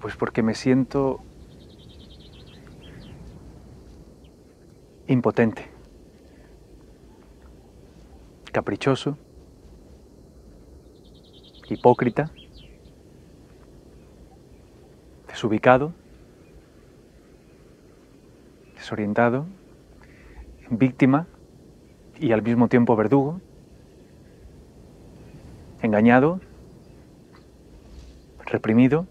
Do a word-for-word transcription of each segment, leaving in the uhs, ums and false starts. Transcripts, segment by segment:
Pues porque me siento impotente, caprichoso, hipócrita, desubicado, desorientado, víctima y al mismo tiempo verdugo, engañado, reprimido,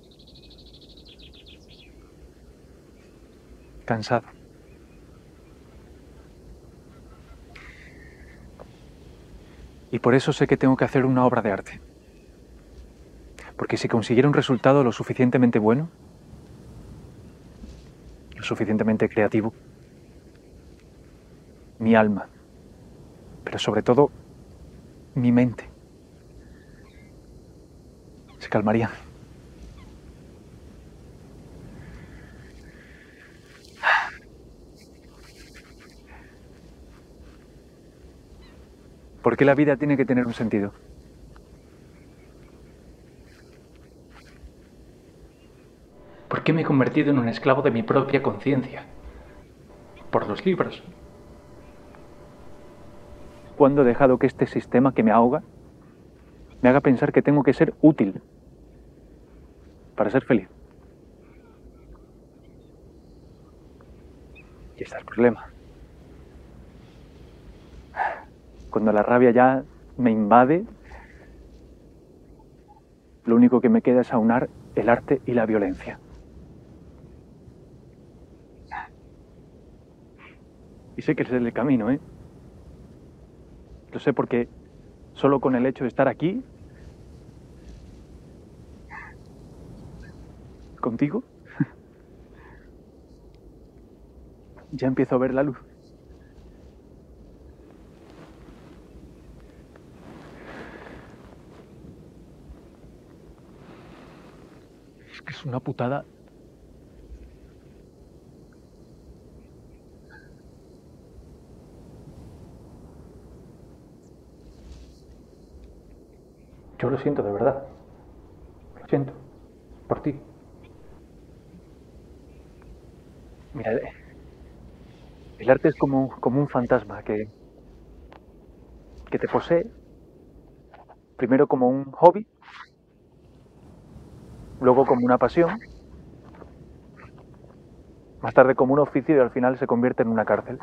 cansado. Y por eso sé que tengo que hacer una obra de arte. Porque si consiguiera un resultado lo suficientemente bueno, lo suficientemente creativo, mi alma, pero sobre todo mi mente, se calmaría. ¿Por qué la vida tiene que tener un sentido? ¿Por qué me he convertido en un esclavo de mi propia conciencia? Por los libros. ¿Cuándo he dejado que este sistema que me ahoga me haga pensar que tengo que ser útil para ser feliz? Y este es el problema. Cuando la rabia ya me invade, lo único que me queda es aunar el arte y la violencia. Y sé que ese es el camino, ¿eh? Lo sé porque solo con el hecho de estar aquí, contigo, ya empiezo a ver la luz. Es que es una putada. Yo lo siento de verdad. Lo siento. Por ti. Mira, el arte es como, como un fantasma que, que te posee, primero como un hobby, luego como una pasión, más tarde como un oficio y al final se convierte en una cárcel.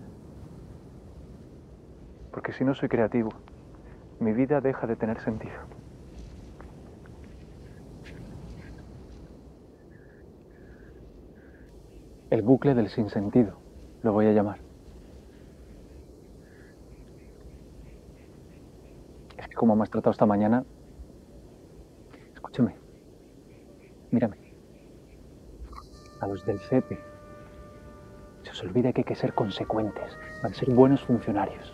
Porque si no soy creativo, mi vida deja de tener sentido. El bucle del sinsentido, lo voy a llamar. Es que como me has tratado esta mañana, escúchame, mírame. A los del C E P se os olvida que hay que ser consecuentes, van a ser buenos funcionarios.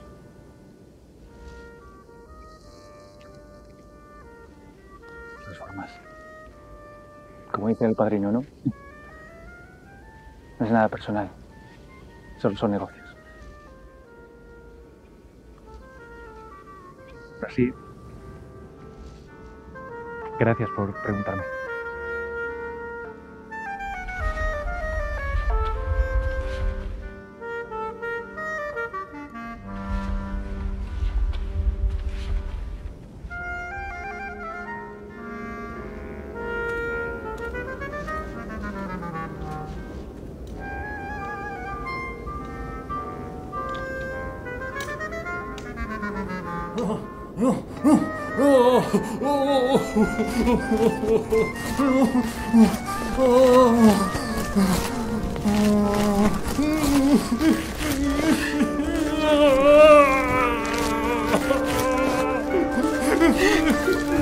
De todas formas, como dice el padrino, ¿no? No es nada personal, solo son negocios. Pero sí, gracias por preguntarme. Oh,